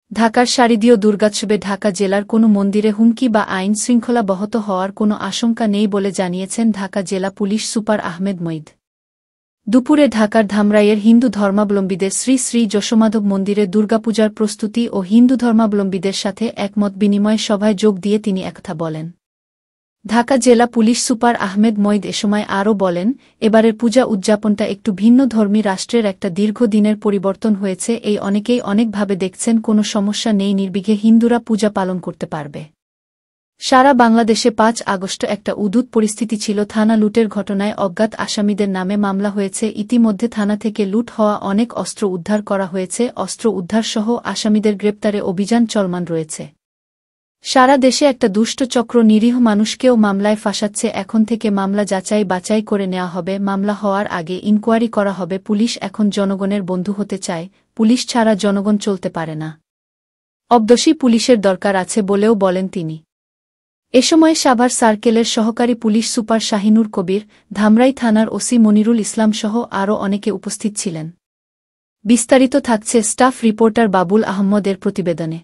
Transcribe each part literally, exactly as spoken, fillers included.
ঢাকার শারদীয় দুর্গোৎসবে ঢাকা জেলার কোনো মন্দিরে হুমকি বা আইন শৃঙ্খলা ব্যাহত হওয়ার কোনো আশঙ্কা নেই বলে জানিয়েছেন ঢাকা জেলা পুলিশ সুপার আহমেদ মঈদ। দুপুরে ঢাকার ধামরাইয়ের হিন্দু ধর্মাবলম্বীদের শ্রী শ্রী যশোমাধব মন্দিরে দুর্গাপূজার প্রস্তুতি ও হিন্দু ধর্মাবলম্বীদের সাথে একমত বিনিময় সভায় যোগ দিয়ে তিনি একথা বলেন। ঢাকা জেলা পুলিশ সুপার আহমেদ মঈদ এসময় আরও বলেন, এবারের পূজা উদযাপনটা একটু ভিন্ন ধর্মী রাষ্ট্রের একটা দীর্ঘ দিনের পরিবর্তন হয়েছে, এই অনেকেই অনেকভাবে দেখছেন, কোনো সমস্যা নেই, নির্বিঘ্নে হিন্দুরা পূজা পালন করতে পারবে। সারা বাংলাদেশে পাঁচ আগস্ট একটা উদ্ভুত পরিস্থিতি ছিল। থানা লুটের ঘটনায় অজ্ঞাত আসামিদের নামে মামলা হয়েছে। ইতিমধ্যে থানা থেকে লুট হওয়া অনেক অস্ত্র উদ্ধার করা হয়েছে। অস্ত্র উদ্ধারসহ আসামিদের গ্রেপ্তারে অভিযান চলমান রয়েছে। সারা দেশে একটা দুষ্ট চক্র নিরীহ মানুষকেও মামলায় ফাঁসাচ্ছে। এখন থেকে মামলা যাচাই বাছাই করে নেওয়া হবে। মামলা হওয়ার আগে ইনকোয়ারি করা হবে। পুলিশ এখন জনগণের বন্ধু হতে চায়। পুলিশ ছাড়া জনগণ চলতে পারে না। অবশ্যই পুলিশের দরকার আছে বলেও বলেন তিনি। এ সময় সাভার সার্কেলের সহকারী পুলিশ সুপার শাহিনুর কবির, ধামরাই থানার ওসি মনিরুল ইসলাম সহ আরও অনেকে উপস্থিত ছিলেন। বিস্তারিত থাকছে স্টাফ রিপোর্টার বাবুল আহমদের প্রতিবেদনে।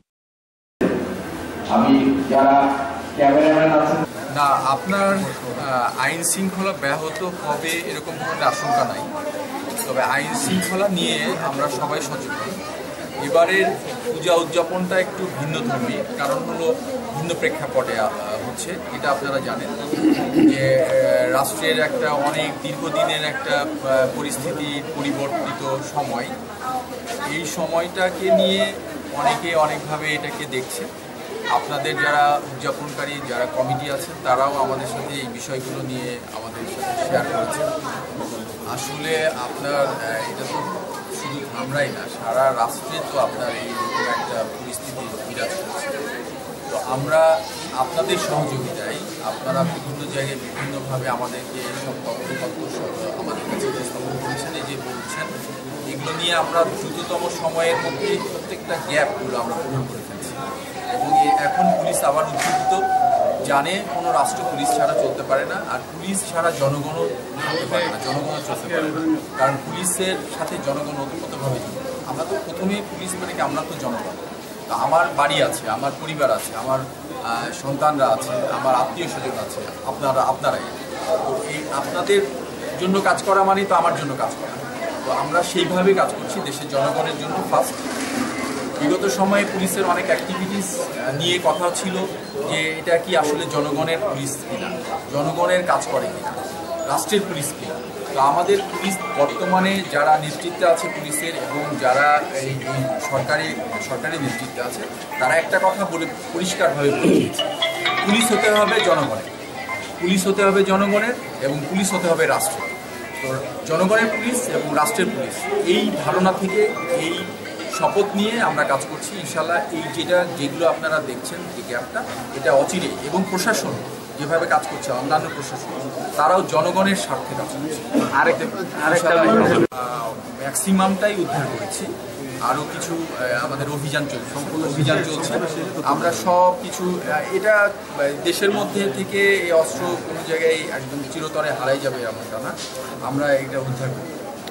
না, আপনার আইন শৃঙ্খলা ব্যাহত হবে এরকম কোনো আশঙ্কা নাই, তবে আইন শৃঙ্খলা নিয়ে আমরা সবাই সচেতন। এবারের পূজা উদযাপনটা একটু ভিন্ন ধর্মী, কারণ হলো ভিন্ন প্রেক্ষাপটে হচ্ছে। এটা আপনারা জানেন যে রাষ্ট্রের একটা অনেক দীর্ঘদিনের একটা পরিস্থিতি পরিবর্তিত সময়, এই সময়টাকে নিয়ে অনেকে অনেকভাবে এটাকে দেখছে। আপনাদের যারা উদযাপনকারী যারা কমিটি আছেন তারাও আমাদের সাথে এই বিষয়গুলো নিয়ে আমাদের সাথে শেয়ার করেছেন। আসলে আপনার এটা তো শুধু ধামরাই না, সারা রাষ্ট্রে তো আপনার এইরকম একটা পরিস্থিতি বিরাজ করছে। তো আমরা আপনাদের সহযোগিতায় আপনারা বিভিন্ন জায়গায় বিভিন্নভাবে আমাদেরকে সব তথ্য আমাদের কাছে উপস্থাপন করেছেন, এই যে বলছেন, এগুলো নিয়ে আমরা দ্রুততম সময়ের মধ্যে প্রত্যেকটা গ্যাপগুলো আমরা পূরণ করে ফেলছি। এবং এখন পুলিশ আবার উদ্বুদ্ধ, জানে কোনো রাষ্ট্র পুলিশ ছাড়া চলতে পারে না, আর পুলিশ ছাড়া জনগণও চলতে পারে না, জনগণও চলতে পারে না, কারণ পুলিশের সাথে জনগণ ওতপ্রোতভাবে জড়িত। আমরা তো প্রথমেই পুলিশ মানে কি, আমরা তো জনগণ। তো আমার বাড়ি আছে, আমার পরিবার আছে, আমার সন্তানরা আছে, আমার আত্মীয় স্বজন আছে, আপনারা আপনারাই। তো এই আপনাদের জন্য কাজ করা মানে তো আমার জন্য কাজ করা। তো আমরা সেইভাবে কাজ করছি দেশের জনগণের জন্য ফার্স্ট। বিগত সময়ে পুলিশের অনেক অ্যাক্টিভিটিস নিয়ে কথা ছিল যে এটা কি আসলে জনগণের পুলিশ কিনা, জনগণের কাজ করে কিনা, রাষ্ট্রের পুলিশ কিনা। তো আমাদের পুলিশ বর্তমানে যারা নেতৃত্বে আছে পুলিশের এবং যারা এই সরকারি সরকারি নেতৃত্বে আছে, তারা একটা কথা বলে পরিষ্কারভাবে বলে দিয়েছে, পুলিশ হতে হবে জনগণের, পুলিশ হতে হবে জনগণের এবং পুলিশ হতে হবে রাষ্ট্রের। তো জনগণের পুলিশ এবং রাষ্ট্রের পুলিশ, এই ধারণা থেকে এই শপথ নিয়ে আমরা কাজ করছি। ইনশাল্লাহ এই যেটা যেগুলো আপনারা দেখছেন যে গ্যাপটা, এটা অচিরে, এবং প্রশাসন যেভাবে কাজ করছে, অন্যান্য প্রশাসন তারাও জনগণের স্বার্থে কাজ করছে। ম্যাক্সিমামটাই উদ্ধার করেছি, আরও কিছু আমাদের অভিযান চলছে, সম্পূর্ণ অভিযান চলছে। আমরা সব কিছু, এটা দেশের মধ্যে থেকে এই অস্ত্র কোনো জায়গায় একদম চিরতরে হারাই যাবে এমনটা না, আমরা এটা উদ্ধার করি।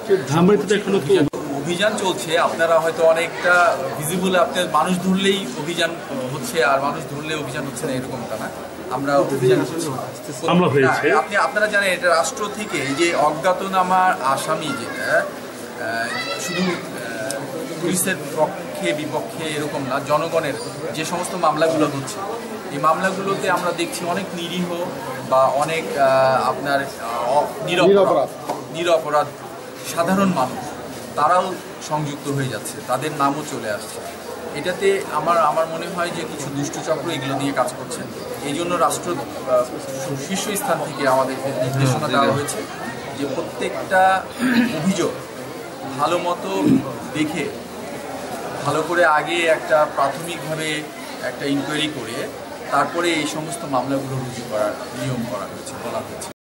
অভিযান চলছে, আপনারা হয়তো অনেকটা ভিজিবল, আপনার মানুষ ধরলেই অভিযান হচ্ছে আর মানুষ ধরলে অভিযান হচ্ছে না এরকমটা না, আমরা অভিযান আপনি আপনারা জানেন এটা রাষ্ট্র থেকে যে অজ্ঞাতনামা আসামি, যেটা শুধু পুলিশের পক্ষে বিপক্ষে এরকম না, জনগণের যে সমস্ত মামলাগুলো হচ্ছে, এই মামলাগুলোতে আমরা দেখছি অনেক নিরীহ বা অনেক আপনার নিরপরাধ নিরপরাধ সাধারণ মানুষ তারাও সংযুক্ত হয়ে যাচ্ছে, তাদের নামও চলে আসছে। এটাতে আমার আমার মনে হয় যে কিছু দুষ্টচক্র এগুলো নিয়ে কাজ করছে। এই জন্য রাষ্ট্র শীর্ষস্থান থেকে আমাদেরকে নির্দেশনা দেওয়া হয়েছে যে প্রত্যেকটা অভিযোগ ভালো মতো দেখে, ভালো করে আগে একটা প্রাথমিকভাবে একটা ইনকোয়ারি করে তারপরে এই সমস্ত মামলাগুলো রুজু করার নিয়ম করা হয়েছে, বলা হয়েছে।